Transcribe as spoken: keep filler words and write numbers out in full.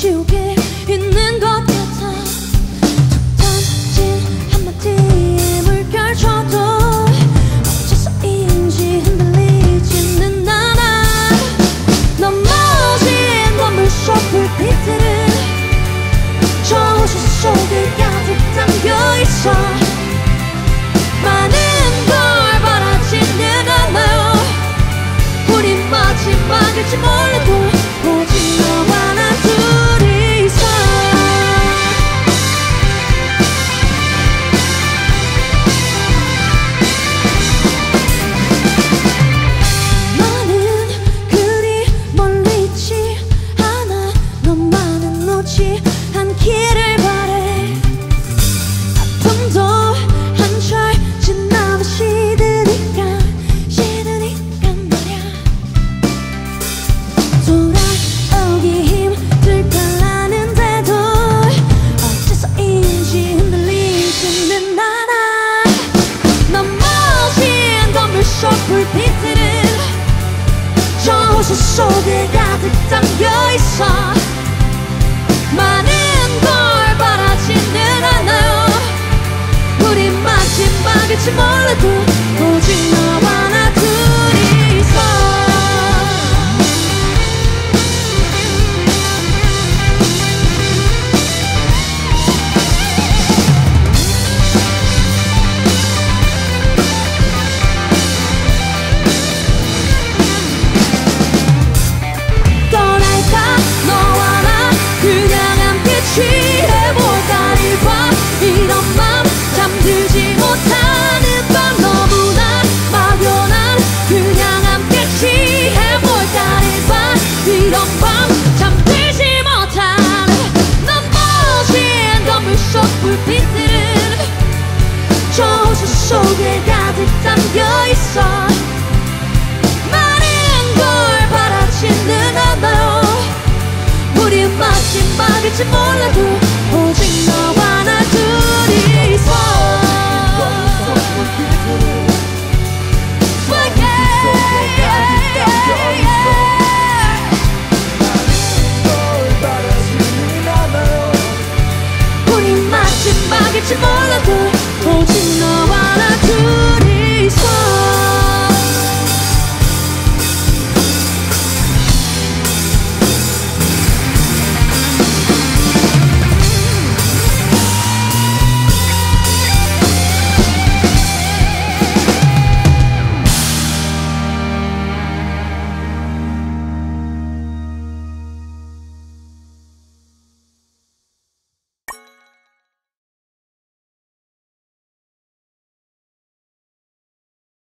지옥에 있는 것 같아. 툭 던진 한마디에 물결쳐도 어째서인지 흔들리지는 않아. 넘어진 건물 속 불빛들은 저 호수 속에 가득 담겨있어. 많은 걸 바라지는 않아요. 우리 마지막일지 몰라도 오직 너와 나 둘이서. 너는 그리 멀리 있지 않아. 너만은 놓지 않기를 바래. 아픔도 한철 지나면 시드니까 시드니까 말야. 돌아오기 힘들 거라는데도 어째서인지 흔들리지는 않아. 넘어진 건물 속 불빛들은 저 호수 속에 가득 담겨있어. 많은 걸 바라지는 않아요. 우리 마지막일지 몰라도 오직 너와 나 둘이서. 떠날까 너와 나 그냥 함께 취해볼까. 이 밤 이런 맘 잠들지 못하는 밤 너무나 막연한 그냥 함께 취해볼까. 이 밤 이런 밤 잠들지 못하는 넘어진 건물 속 불빛들은 저 호수 속에 가득 담겨있어. 많은 걸 바라지는 않아요. 우리 마지막일지 몰라도